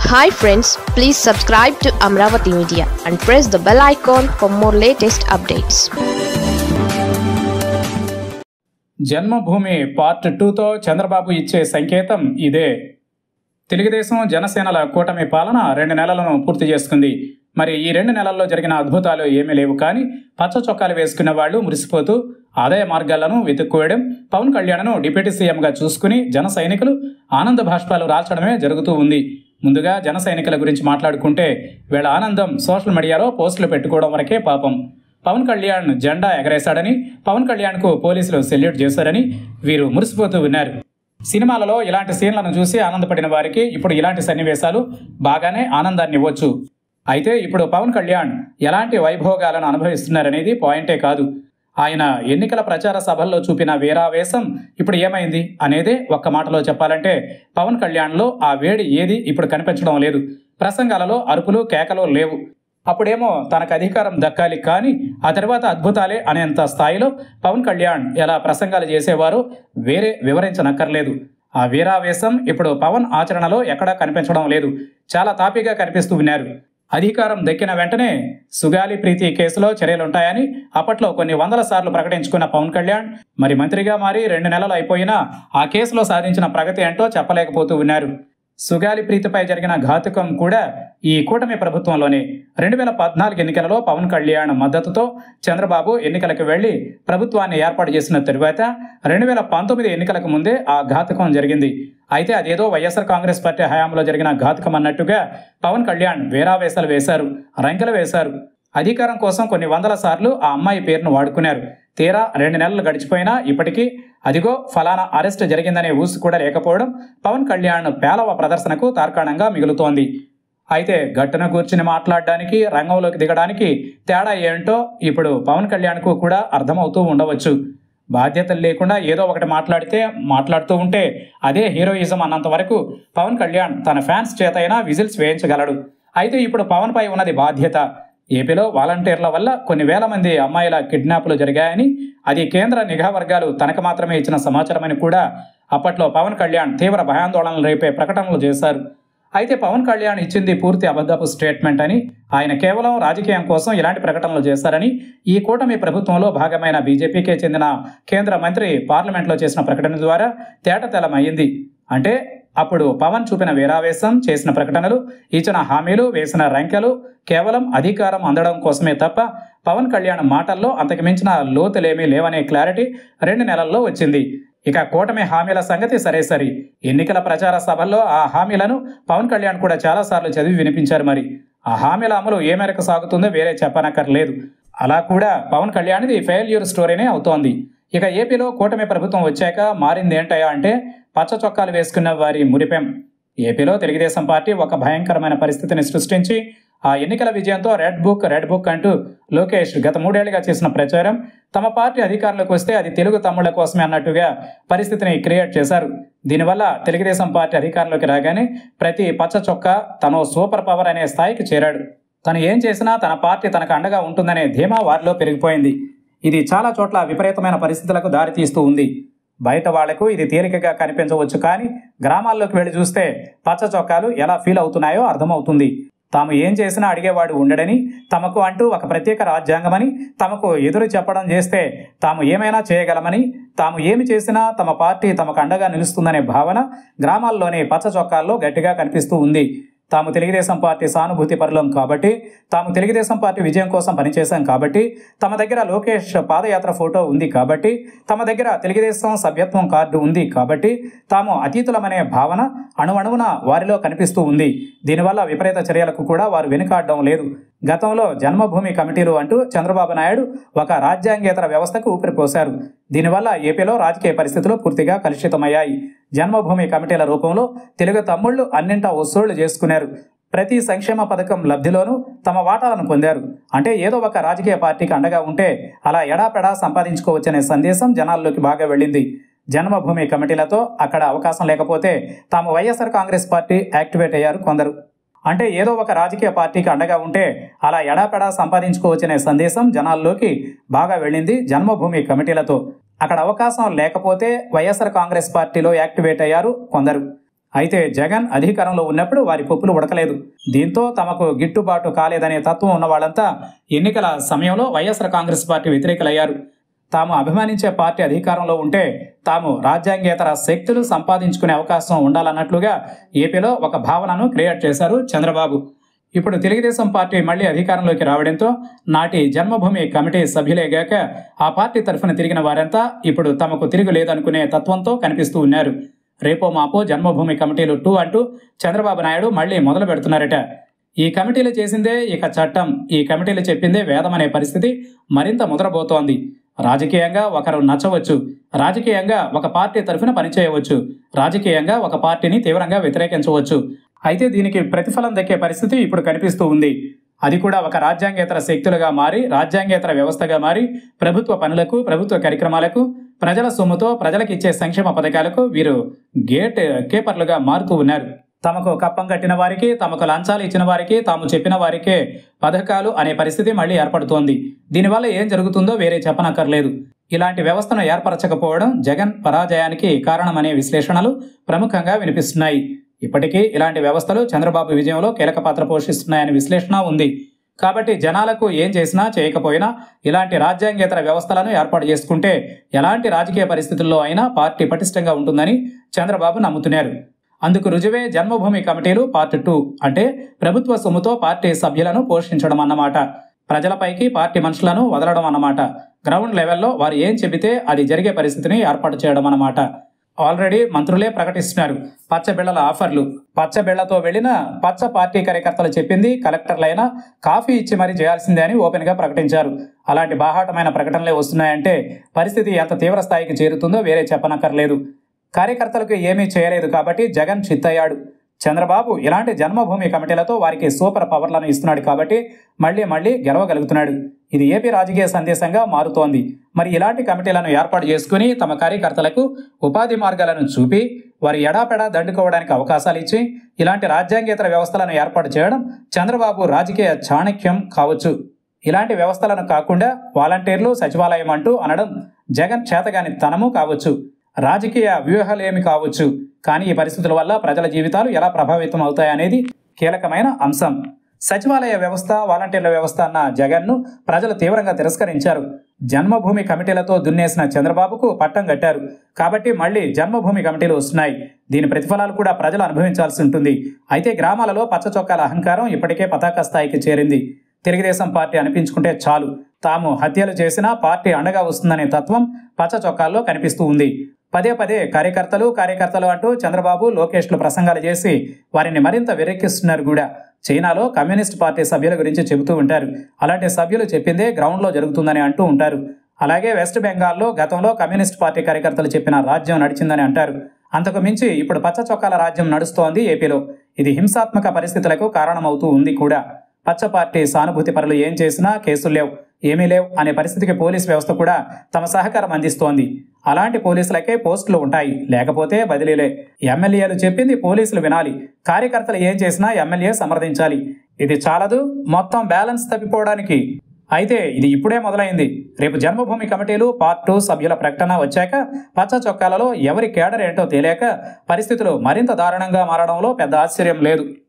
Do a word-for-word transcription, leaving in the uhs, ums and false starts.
Hi friends, please subscribe to Amravati Media and press the bell icon for more latest updates. Janmabhoomi part టూతో చంద్రబాబు ఇచ్చే సంకేతం ఇదే. తెలుగుదేశం జనసేనల కూటమి పాలన రెండు నెలలను పూర్తి చేసుకుంది. మరి ఈ రెండు నెలల్లో జరిగిన అద్భుతాలు ఏమీ లేవు, కానీ పచ్చ చొక్కాలు వేసుకున్న వాళ్ళు మురిసిపోతూ ఆదాయ మార్గాలను వెతుక్కోవడం, పవన్ కళ్యాణ్ను డిప్యూటీ సీఎంగా చూసుకుని జన సైనికులు ఆనంద భాష్పాలు రాల్చడమే జరుగుతూ ఉంది. ముందుగా జన సైనికుల గురించి మాట్లాడుకుంటే వీళ్ళ ఆనందం సోషల్ మీడియాలో పోస్టులు పెట్టుకోవడం వరకే పాపం. పవన్ కళ్యాణ్ జెండా ఎగరేశాడని, పవన్ కళ్యాణ్కు పోలీసులు సెల్యూట్ చేశారని వీరు మురిసిపోతూ ఉన్నారు. సినిమాలలో ఇలాంటి సీన్లను చూసి ఆనందపడిన వారికి ఇప్పుడు ఇలాంటి సన్నివేశాలు బాగానే ఆనందాన్ని ఇవ్వచ్చు. అయితే ఇప్పుడు పవన్ కళ్యాణ్ ఎలాంటి వైభోగాలను అనుభవిస్తున్నారనేది పాయింటే కాదు. ఆయన ఎన్నికల ప్రచార సభల్లో చూపిన వీరావేశం ఇప్పుడు ఏమైంది అనేదే ఒక్క మాటలో చెప్పాలంటే పవన్ కళ్యాణ్లో ఆ వేడి ఏది ఇప్పుడు కనిపించడం లేదు. ప్రసంగాలలో అరుపులు కేకలు లేవు. అప్పుడేమో తనకు అధికారం దక్కాలి, కానీ ఆ తర్వాత అద్భుతాలే అనేంత స్థాయిలో పవన్ కళ్యాణ్ ఎలా ప్రసంగాలు చేసేవారో వేరే వివరించనక్కర్లేదు. ఆ వీరావేశం ఇప్పుడు పవన్ ఆచరణలో ఎక్కడా కనిపించడం లేదు. చాలా తాపీగా కనిపిస్తూ ఉన్నారు. అధికారం దక్కిన వెంటనే సుగాలి ప్రీతి కేసులో చర్యలుంటాయని అప్పట్లో కొన్ని వందల సార్లు ప్రకటించుకున్న పవన్ కళ్యాణ్ మరి మంత్రిగా మారి రెండు నెలలు అయిపోయినా ఆ కేసులో సాధించిన ప్రగతి ఏంటో చెప్పలేకపోతూ ఉన్నారు. సుగాలి ప్రీతిపై జరిగిన ఘాతుకం కూడా ఈ కూటమి ప్రభుత్వంలోనే. రెండు వేల పద్నాలుగు ఎన్నికలలో పవన్ కళ్యాణ్ మద్దతుతో చంద్రబాబు ఎన్నికలకు వెళ్లి ప్రభుత్వాన్ని ఏర్పాటు చేసిన తరువాత రెండు వేల పంతొమ్మిది ఎన్నికలకు ముందే ఆ ఘాతుకం జరిగింది. అయితే అదేదో వైఎస్ఆర్ కాంగ్రెస్ పార్టీ హయాంలో జరిగిన ఘాతుకం అన్నట్టుగా పవన్ కళ్యాణ్ వేరావేశాలు వేశారు, రంకెలు వేశారు. అధికారం కోసం కొన్ని వందల సార్లు ఆ అమ్మాయి పేరును వాడుకున్నారు. తీరా రెండు నెలలు గడిచిపోయినా ఇప్పటికీ అదిగో ఫలానా అరెస్ట్ జరిగిందనే ఊసు కూడా లేకపోవడం పవన్ కళ్యాణ్ పేలవ ప్రదర్శనకు తార్కాణంగా మిగులుతోంది. అయితే గట్టున కూర్చుని మాట్లాడడానికి, రంగంలోకి దిగడానికి తేడా ఏంటో ఇప్పుడు పవన్ కళ్యాణ్కు కూడా అర్థమవుతూ ఉండవచ్చు. బాధ్యతలు లేకుండా ఏదో ఒకటి మాట్లాడితే మాట్లాడుతూ ఉంటే అదే హీరోయిజం అన్నంత వరకు పవన్ కళ్యాణ్ తన ఫ్యాన్స్ చేత అయినా విజిల్స్ వేయించగలడు. అయితే ఇప్పుడు పవన్ పై ఉన్నది బాధ్యత. ఏపీలో వాలంటీర్ల వల్ల కొన్ని వేల మంది అమ్మాయిల కిడ్నాప్లు జరిగాయని, అది కేంద్ర నిఘా వర్గాలు తనకు మాత్రమే ఇచ్చిన సమాచారమని కూడా అప్పట్లో పవన్ కళ్యాణ్ తీవ్ర భయాందోళనలు రేపే ప్రకటనలు చేశారు. అయితే పవన్ కళ్యాణ్ ఇచ్చింది పూర్తి అబద్ధపు స్టేట్మెంట్ అని, ఆయన కేవలం రాజకీయం కోసం ఇలాంటి ప్రకటనలు చేశారని ఈ కూటమి ప్రభుత్వంలో భాగమైన బీజేపీకే చెందిన కేంద్ర మంత్రి పార్లమెంట్లో చేసిన ప్రకటన ద్వారా తేటతెల్లమయ్యింది. అంటే అప్పుడు పవన్ చూపిన వీరావేశం, చేసిన ప్రకటనలు, ఇచ్చిన హామీలు, వేసిన రంకెలు కేవలం అధికారం అందడం కోసమే తప్ప పవన్ కళ్యాణ్ మాటల్లో అంతకు మించిన లోతులేమీ లేవనే క్లారిటీ రెండు నెలల్లో వచ్చింది. ఇక కూటమి హామీల సంగతి సరే సరి. ఎన్నికల ప్రచార సభల్లో ఆ హామీలను పవన్ కళ్యాణ్ కూడా చాలాసార్లు చదివి వినిపించారు. మరి ఆ హామీల అమలు ఏ మేరకు సాగుతుందో వేరే చెప్పనక్కర్లేదు. అలా కూడా పవన్ కళ్యాణ్ది ఫెయిల్యూర్ స్టోరీనే అవుతోంది. ఇక ఏపీలో కూటమి ప్రభుత్వం వచ్చాక మారింది ఏంటయా అంటే పచ్చ చొక్కాలు వేసుకున్న వారి మురిపెం. ఏపీలో తెలుగుదేశం పార్టీ ఒక భయంకరమైన పరిస్థితిని సృష్టించి ఆ ఎన్నికల విజయంతో రెడ్ బుక్ రెడ్ బుక్ అంటూ లోకేష్ గత మూడేళ్లుగా చేసిన ప్రచారం, తమ పార్టీ అధికారంలోకి వస్తే అది తెలుగు తమ్ముళ్ల కోసమే అన్నట్టుగా పరిస్థితిని క్రియేట్ చేశారు. దీనివల్ల తెలుగుదేశం పార్టీ అధికారంలోకి రాగానే ప్రతి పచ్చ చొక్కా తను సూపర్ పవర్ అనే స్థాయికి చేరాడు. తను ఏం చేసినా తన పార్టీ తనకు అండగా ఉంటుందనే ధీమా వారిలో పెరిగిపోయింది. ఇది చాలా చోట్ల విపరీతమైన పరిస్థితులకు దారితీస్తూ ఉంది. బయట వాళ్లకు ఇది తేలికగా కనిపించవచ్చు, కానీ గ్రామాల్లోకి వెళ్ళి చూస్తే పచ్చ చొక్కాలు ఎలా ఫీల్ అవుతున్నాయో అర్థమవుతుంది. తాము ఏం చేసినా అడిగేవాడు ఉండడని, తమకు అంటూ ఒక ప్రత్యేక రాజ్యాంగమని, తమకు ఎదురు చెప్పడం చేస్తే తాము ఏమైనా చేయగలమని, తాము ఏమి చేసినా తమ పార్టీ తమకు అండగా నిలుస్తుందనే భావన గ్రామాల్లోని పచ్చ చొక్కాల్లో గట్టిగా కనిపిస్తూ ఉంది. తాము తెలుగుదేశం పార్టీ సానుభూతి పరులం కాబట్టి, తాము తెలుగుదేశం పార్టీ విజయం కోసం పనిచేశాం కాబట్టి, తమ దగ్గర లోకేష్ పాదయాత్ర ఫోటో ఉంది కాబట్టి, తమ దగ్గర తెలుగుదేశం సభ్యత్వం కార్డు ఉంది కాబట్టి తాము అతీతులమనే భావన అణువణువున వారిలో కనిపిస్తూ ఉంది. దీనివల్ల విపరీత చర్యలకు కూడా వారు వెనుకాడడం లేదు. గతంలో జన్మభూమి కమిటీలు అంటూ చంద్రబాబు నాయుడు ఒక రాజ్యాంగేతర వ్యవస్థకు ఊపిరిపోశారు. దీనివల్ల ఏపీలో రాజకీయ పరిస్థితులు పూర్తిగా కలుషితమయ్యాయి. జన్మభూమి కమిటీల రూపంలో తెలుగు తమ్ముళ్లు అన్నింటా వసూళ్లు చేసుకున్నారు. ప్రతి సంక్షేమ పథకం లబ్ధిలోనూ తమ వాటాలను పొందారు. అంటే ఏదో ఒక రాజకీయ పార్టీకి అండగా ఉంటే అలా ఎడాపెడా సంపాదించుకోవచ్చనే సందేశం జనాల్లోకి బాగా వెళ్ళింది. జన్మభూమి కమిటీలతో అక్కడ అవకాశం లేకపోతే తాము వైఎస్ఆర్ కాంగ్రెస్ పార్టీ యాక్టివేట్ అయ్యారు కొందరు. అంటే ఏదో ఒక రాజకీయ పార్టీకి అండగా ఉంటే అలా ఎడాపెడా సంపాదించుకోవచ్చనే సందేశం జనాల్లోకి బాగా వెళ్ళింది జన్మభూమి కమిటీలతో. అక్కడ అవకాశం లేకపోతే వైఎస్ఆర్ కాంగ్రెస్ పార్టీలో యాక్టివేట్ అయ్యారు కొందరు. అయితే జగన్ అధికారంలో ఉన్నప్పుడు వారి పప్పులు ఉడకలేదు. దీంతో తమకు గిట్టుబాటు కాలేదనే తత్వం ఉన్న వాళ్ళంతా ఎన్నికల సమయంలో వైఎస్ఆర్ కాంగ్రెస్ పార్టీ వ్యతిరేకులయ్యారు. తాము అభిమానించే పార్టీ అధికారంలో ఉంటే తాము రాజ్యాంగేతర శక్తులు సంపాదించుకునే అవకాశం ఉండాలన్నట్లుగా ఏపీలో ఒక భావనను క్రియేట్ చేశారు చంద్రబాబు. ఇప్పుడు తెలుగుదేశం పార్టీ మళ్లీ అధికారంలోకి రావడంతో నాటి జన్మభూమి కమిటీ సభ్యులేగాక ఆ పార్టీ తరఫున తిరిగిన వారంతా ఇప్పుడు తమకు తిరుగు లేదనుకునే తత్వంతో కనిపిస్తూ ఉన్నారు. రేపో మాపో జన్మభూమి కమిటీలు టూ అంటూ చంద్రబాబు నాయుడు మళ్లీ మొదలు పెడుతున్నారట. ఈ కమిటీలు చేసిందే ఇక చట్టం, ఈ కమిటీలు చెప్పిందే వేదం అనే పరిస్థితి మరింత ముదరబోతోంది. రాజకీయంగా ఒకరు నచ్చవచ్చు, రాజకీయంగా ఒక పార్టీ తరఫున పనిచేయవచ్చు, రాజకీయంగా ఒక పార్టీని తీవ్రంగా వ్యతిరేకించవచ్చు. అయితే దీనికి ప్రతిఫలం దక్కే పరిస్థితి ఇప్పుడు కనిపిస్తూ ఉంది. అది కూడా ఒక రాజ్యాంగేతర శక్తులుగా మారి, రాజ్యాంగేతర వ్యవస్థగా మారి, ప్రభుత్వ పనులకు, ప్రభుత్వ కార్యక్రమాలకు, ప్రజల సొమ్ముతో ప్రజలకు ఇచ్చే సంక్షేమ పథకాలకు వీరు గేట్ కీపర్లుగా మారుతూ ఉన్నారు. తమకు కప్పం కట్టిన వారికి, తమకు లంచాలు ఇచ్చిన వారికి, తాము చెప్పిన వారికే పథకాలు అనే పరిస్థితి మళ్లీ ఏర్పడుతోంది. దీనివల్ల ఏం జరుగుతుందో వేరే చెప్పనక్కర్లేదు. ఇలాంటి వ్యవస్థను ఏర్పరచకపోవడం జగన్ పరాజయానికి కారణమనే విశ్లేషణలు ప్రముఖంగా వినిపిస్తున్నాయి. ఇప్పటికీ ఇలాంటి వ్యవస్థలు చంద్రబాబు విజయంలో కీలక పాత్ర పోషిస్తున్నాయనే విశ్లేషణ ఉంది. కాబట్టి జనాలకు ఏం చేసినా చేయకపోయినా ఇలాంటి రాజ్యాంగేతర వ్యవస్థలను ఏర్పాటు చేసుకుంటే ఎలాంటి రాజకీయ పరిస్థితుల్లో అయినా పార్టీ పటిష్టంగా ఉంటుందని చంద్రబాబు నమ్ముతున్నారు. అందుకు రుజువే జన్మభూమి కమిటీలు పార్ట్ టూ, అంటే ప్రభుత్వ సొమ్ముతో పార్టీ సభ్యులను పోషించడం అన్నమాట. ప్రజలపైకి పార్టీ మనుషులను వదలడం అన్నమాట. గ్రౌండ్ లెవెల్లో వారు ఏం చెబితే అది జరిగే పరిస్థితిని ఏర్పాటు చేయడం అన్నమాట. ఆల్రెడీ మంత్రులే ప్రకటిస్తున్నారు పచ్చబిళ్లల ఆఫర్లు. పచ్చబిళ్లతో వెళ్లిన పచ్చ పార్టీ కార్యకర్తలు చెప్పింది కలెక్టర్లైనా కాఫీ ఇచ్చి మరీ చేయాల్సిందే అని ఓపెన్ గా ప్రకటించారు. అలాంటి బాహాటమైన ప్రకటనలే వస్తున్నాయంటే పరిస్థితి ఎంత తీవ్ర స్థాయికి చేరుతుందో వేరే చెప్పనక్కర్లేదు. కార్యకర్తలకు ఏమీ చేయలేదు కాబట్టి జగన్ చిత్తయ్యాడు. చంద్రబాబు ఇలాంటి జన్మభూమి కమిటీలతో వారికి సూపర్ పవర్లను ఇస్తున్నాడు కాబట్టి మళ్లీ మళ్లీ గెలవగలుగుతున్నాడు. ఇది ఏపీ రాజకీయ సందేశంగా మారుతోంది. మరి ఇలాంటి కమిటీలను ఏర్పాటు చేసుకుని తమ కార్యకర్తలకు ఉపాధి మార్గాలను చూపి వారి ఎడాపెడా దండుకోవడానికి అవకాశాలు ఇచ్చి ఇలాంటి రాజ్యాంగేతర వ్యవస్థలను ఏర్పాటు చేయడం చంద్రబాబు రాజకీయ చాణక్యం కావచ్చు. ఇలాంటి వ్యవస్థలను కాకుండా వాలంటీర్లు, సచివాలయం అంటూ అనడం జగన్ చేతగాని తనము కావచ్చు. రాజకీయ వ్యూహాలేమి కావచ్చు. కానీ ఈ పరిస్థితుల వల్ల ప్రజల జీవితాలు ఎలా ప్రభావితం అవుతాయనేది కీలకమైన అంశం. సచివాలయ వ్యవస్థ, వాలంటీర్ల వ్యవస్థ అన్న జగన్ను ప్రజలు తీవ్రంగా తిరస్కరించారు. జన్మభూమి కమిటీలతో దున్నేసిన చంద్రబాబుకు పట్టం కట్టారు. కాబట్టి మళ్లీ జన్మభూమి కమిటీలు వస్తున్నాయి. దీని ప్రతిఫలాలు కూడా ప్రజలు అనుభవించాల్సి ఉంటుంది. అయితే గ్రామాలలో పచ్చ చొక్కాల అహంకారం ఇప్పటికే పతాక స్థాయికి చేరింది. తెలుగుదేశం పార్టీ అనిపించుకుంటే చాలు, తాము హత్యలు చేసినా పార్టీ అండగా వస్తుందనే తత్వం పచ్చ చొక్కాల్లో కనిపిస్తూ ఉంది. పదే పదే కార్యకర్తలు కార్యకర్తలు అంటూ చంద్రబాబు, లోకేష్లు ప్రసంగాలు చేసి వారిని మరింత వెర్రెక్కిస్తున్నారు కూడా. చైనాలో కమ్యూనిస్ట్ పార్టీ సభ్యుల గురించి చెబుతూ ఉంటారు. అలాంటి సభ్యులు చెప్పిందే గ్రౌండ్లో జరుగుతుందని అంటూ ఉంటారు. అలాగే వెస్ట్ బెంగాల్లో గతంలో కమ్యూనిస్ట్ పార్టీ కార్యకర్తలు చెప్పిన రాజ్యం నడిచిందని అంటారు. అంతకు మించి ఇప్పుడు పచ్చ చొక్కాల రాజ్యం నడుస్తోంది ఏపీలో. ఇది హింసాత్మక పరిస్థితులకు కారణమవుతూ ఉంది కూడా. పచ్చ పార్టీ సానుభూతి పరులు ఏం చేసినా కేసులు లేవు, ఏమీ లేవు అనే పరిస్థితికి పోలీస్ వ్యవస్థ కూడా తమ సహకారం అందిస్తోంది. అలాంటి పోలీసులకే పోస్టులు ఉంటాయి, లేకపోతే బదిలీలే. ఎమ్మెల్యేలు చెప్పింది పోలీసులు వినాలి, కార్యకర్తలు ఏం చేసినా ఎమ్మెల్యే సమర్థించాలి. ఇది చాలదు మొత్తం బ్యాలెన్స్ తప్పిపోవడానికి. అయితే ఇది ఇప్పుడే మొదలైంది. రేపు జన్మభూమి కమిటీలు పార్ట్ టూ సభ్యుల ప్రకటన వచ్చాక పచ్చ చొక్కాలలో ఎవరి కేడర్ ఏంటో తేలాక పరిస్థితులు మరింత దారుణంగా మారడంలో పెద్ద ఆశ్చర్యం లేదు.